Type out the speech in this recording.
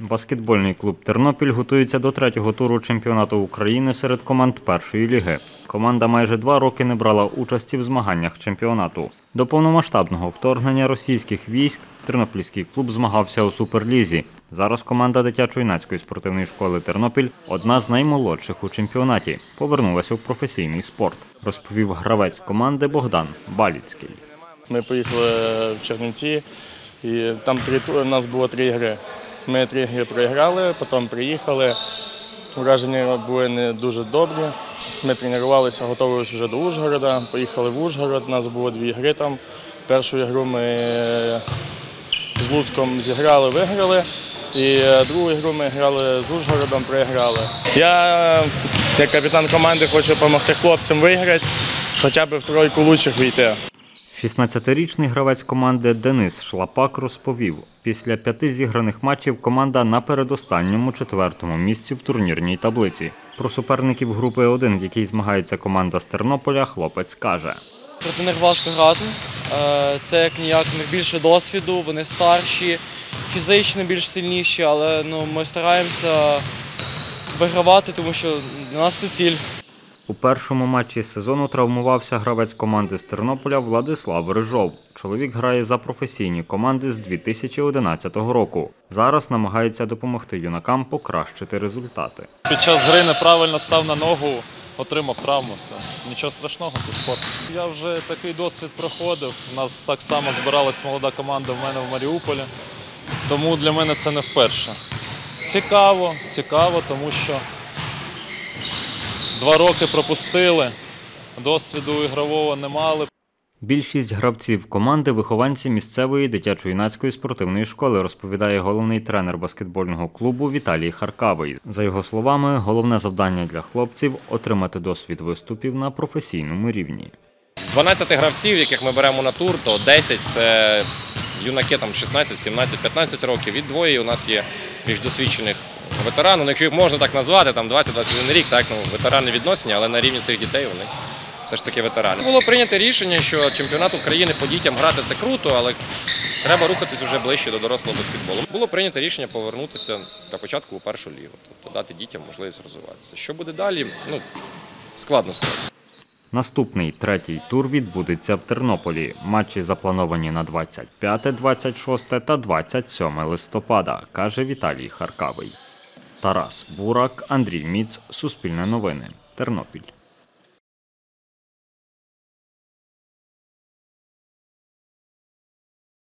Баскетбольний клуб «Тернопіль» готується до третього туру чемпіонату України серед команд першої ліги. Команда майже 2 роки не брала участі в змаганнях чемпіонату. До повномасштабного вторгнення російських військ тернопільський клуб змагався у Суперлізі. Зараз команда дитячо-юнацької спортивної школи «Тернопіль» – одна з наймолодших у чемпіонаті. Повернулася у професійний спорт, розповів гравець команди Богдан Баліцький. Ми поїхали в Чернівці, і там у нас було 3 гри. Ми 3 гри програли, потім приїхали. Враження були не дуже добрі. Ми тренувалися, готувалися вже до Ужгорода. Поїхали в Ужгород, у нас було 2 гри там. Першу гру ми з Луцьком зіграли, виграли. І другу гру ми грали з Ужгородом, програли. Я, як капітан команди, хочу допомогти хлопцям виграти, хоча б в тройку лучших війти. 16-річний гравець команди Денис Шлапак розповів, після 5 зіграних матчів команда на передостанньому 4-му місці в турнірній таблиці. Про суперників групи 1, в якій змагається команда з Тернополя, хлопець каже. Проти них важко грати. Це як ніяк, в них більше досвіду, вони старші, фізично більш сильніші, але ми стараємося вигравати, тому що для нас це ціль. У першому матчі сезону травмувався гравець команди з Тернополя Владислав Рижов. Чоловік грає за професійні команди з 2011 року. Зараз намагається допомогти юнакам покращити результати. Під час гри неправильно став на ногу, отримав травму. Нічого страшного, це спорт. Я вже такий досвід проходив. У нас так само збиралась молода команда в мене в Маріуполі. Тому для мене це не вперше. Цікаво, тому що 2 роки пропустили, досвіду ігрового не мали. Більшість гравців команди – вихованці місцевої дитячо-юнацької спортивної школи, розповідає головний тренер баскетбольного клубу Віталій Харкавий. За його словами, головне завдання для хлопців – отримати досвід виступів на професійному рівні. З 12 гравців, яких ми беремо на тур, то 10 – це юнаки 16, 17, 15 років. І 2 у нас є більш досвідчених ветеранів. Якщо їх можна так назвати, 20-21 рік, ветерани відносини, але на рівні цих дітей вони все ж таки ветерани. Було прийнято рішення, що чемпіонат України по дітям грати – це круто, але треба рухатись вже ближче до дорослого баскетболу. Було прийнято рішення повернутися для початку у першу лігу, тобто дати дітям можливість розвиватися. Що буде далі, складно сказати. Наступний 3-й тур відбудеться в Тернополі. Матчі заплановані на 25, 26 та 27 листопада, каже Віталій Харкавий. Тарас Бурак, Андрій Міц, Суспільне новини, Тернопіль.